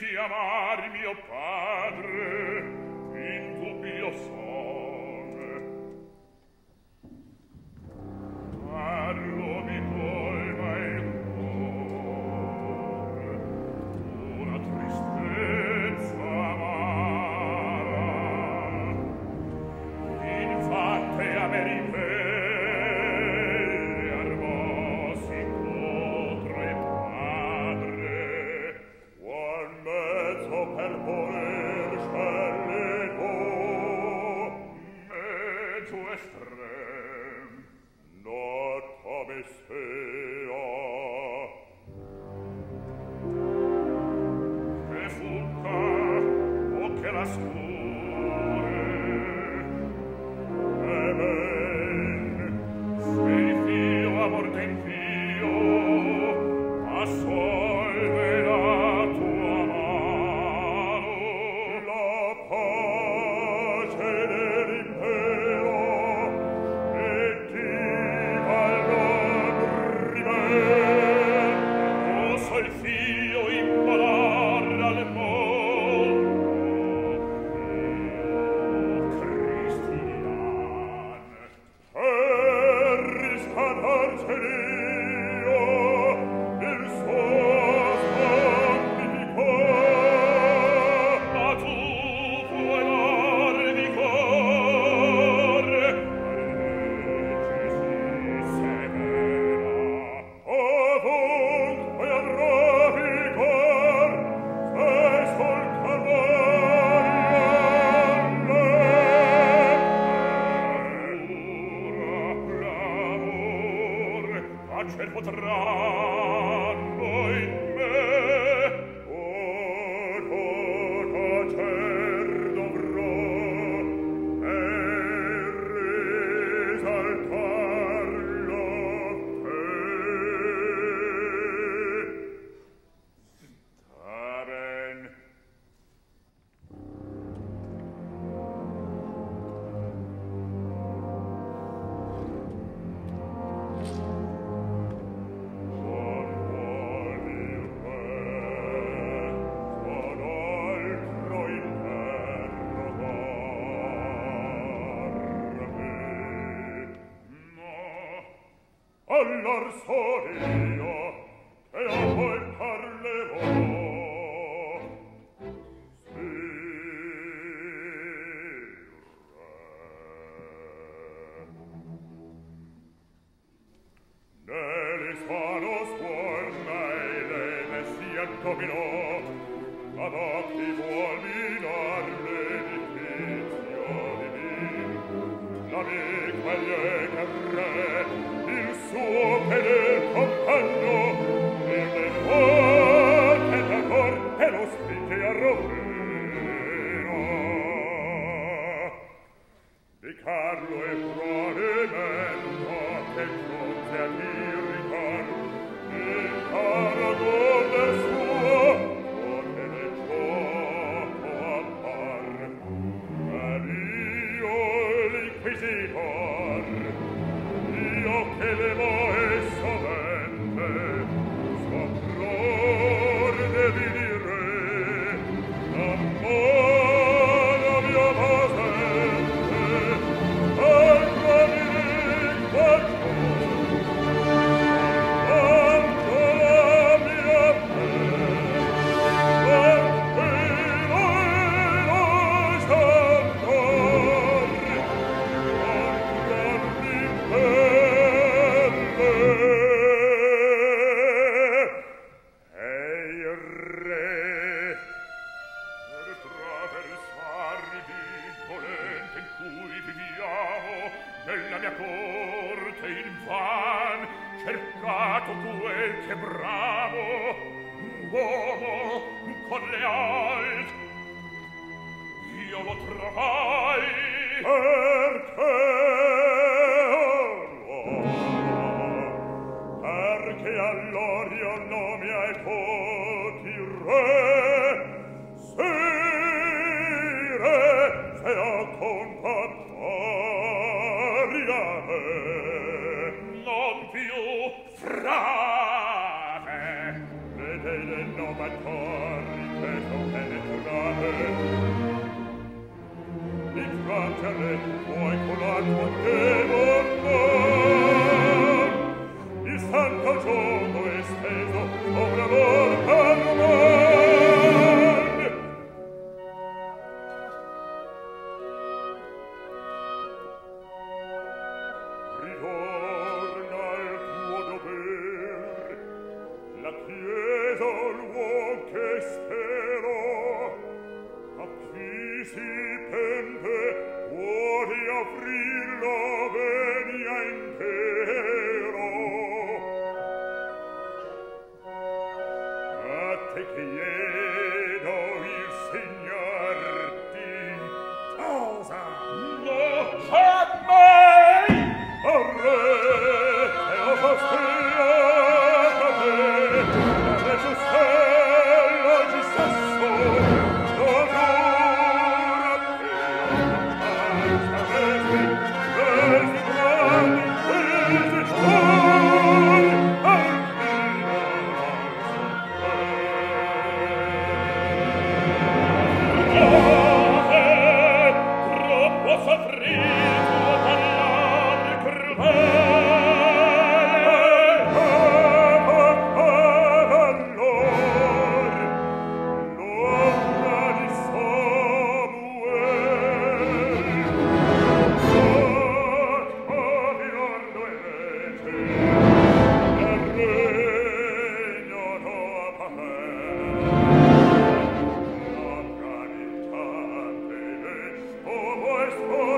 di amar mio padre in dubbio son. Parlo mi colma il cor, una tristezza amara, infatti a me ripelle armosi contro il padre, qual mezzo per voler scelgo, mezzo estrem, not come sea. Che fugga o che la scure, e ben, se il fio a morte in fio, assolve la tua mano, la pace dell'impero, e ti oso il fio immolar al mondo, cristian, per riscatarceli io il suo santificò, ma tu puoi dar di cuore, leggi si severa, ovunque avrò vigor, se sul Calvario l'amore pace potranno in me, tacer dovrò e risaltarlo te. Sta ben. Non vuoli il re, son altro interrogarmi. No, allor son io che a voi parlerò. Sì, re. Nell'ispano suor meile ne sia dominò, ad occhi vuol minar l'edifizio divin. L'amic meglio che re, il suo fedel compagno, il devote d'amor e lo spinge a rovina. Di Carlo e Provimento che giunse a dirigar il paragon del suo pote del gioco appar. Ed io l'Inquisitor, io che levo e sovente, sopror devi dire, l'amore mio basente, altro mi ricaccio, quanto la mia fe, tranquillo e lasciator, altro ripelle. Ehi re, per traversare l'indolente in cui viviamo, nella mia corte invan cercato quel che bravo, uomo con le alt. Io lo trovai perché perché allor io nome ai poti re, sì re, se ho compattori a me, non più frate, vedete il nome attori che Oh,